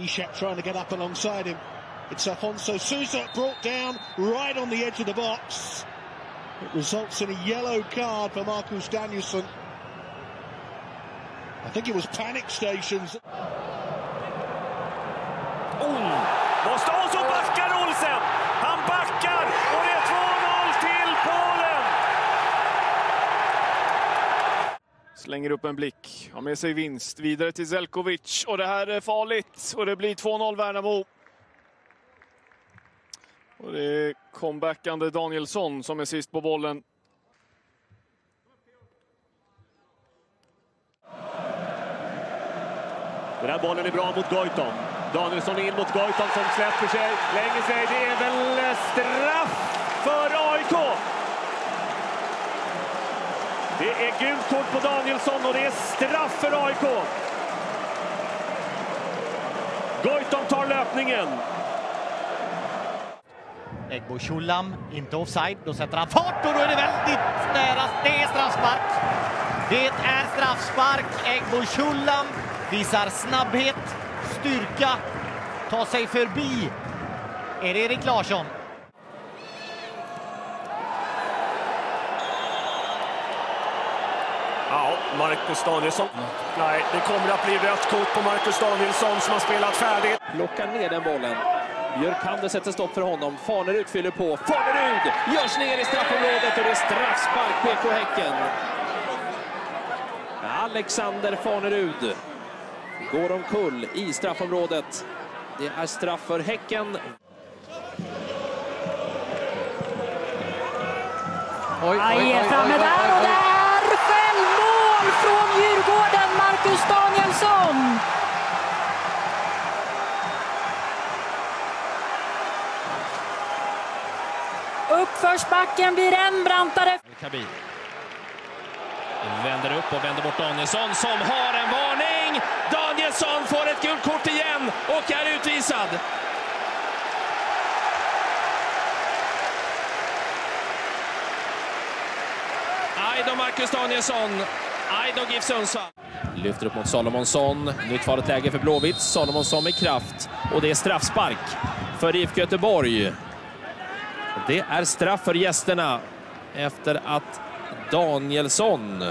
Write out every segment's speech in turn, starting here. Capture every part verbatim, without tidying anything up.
Ishak trying to get up alongside him. It's Afonso Sousa brought down right on the edge of the box. It results in a yellow card for Marcus Danielsson. I think it was panic stations. Oh, måste och så backar Olsen. Han backar och det är två noll till Polen. Slänger upp en blick, har med sig vinst vidare till Zeljkovic och det här är farligt och det blir två noll Värnamo. Och det är comebackande Danielsson som är sist på bollen. Den här bollen är bra mot Goitom. Danielsson in mot Goitom som släpper sig, lägger sig. Det är väl straff för A I K. Det är gult kort på Danielsson och det är straff för A I K. Goitom tar löpningen. Egbo Chullam, inte offside. Då sätter han fart och då är det väldigt nära. Det är straffspark. Det är straffspark. Egbo Chullam visar snabbhet, styrka, tar sig förbi. Är det Erik Larsson? Ja, Marcus Danielsson. Nej, det kommer att bli rött kort på Marcus Danielsson som har spelat färdigt. Lockar ner den bollen. Björkander sätter stopp för honom. Fanerud fyller på. Fanerud görs ner i straffområdet och det är straffspark P K Häcken. Alexander Fanerud går omkull i straffområdet. Det är straff för Häcken. Oj, oj, oj, framme där och där! Självmål från Djurgården, Marcus Danielsson! Uppförsbacken blir än brantare. Kabir vänder upp och vänder bort Danielsson som har en varning. Danielsson får ett gult kort igen och är utvisad. Aj då Marcus Danielsson. Aj då GIF Sundsvall. Lyfter upp mot Salomonsson. Nytt farligt läge för Blåvitt. Salomonsson med kraft. Och det är straffspark för I F K Göteborg. Det är straff för gästerna efter att Danielsson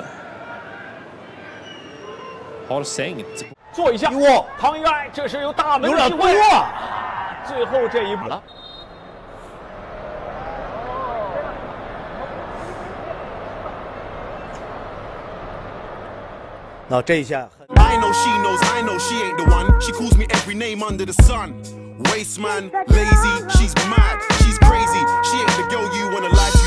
har sänkt. 做一下，唐渊，这是有大门的机会，最后这一步了。 那这一下 I know she knows, I know she ain't the one. She calls me every name under the sun. Waste man, lazy, she's mad, she's crazy. She ain't the girl you wanna lie to.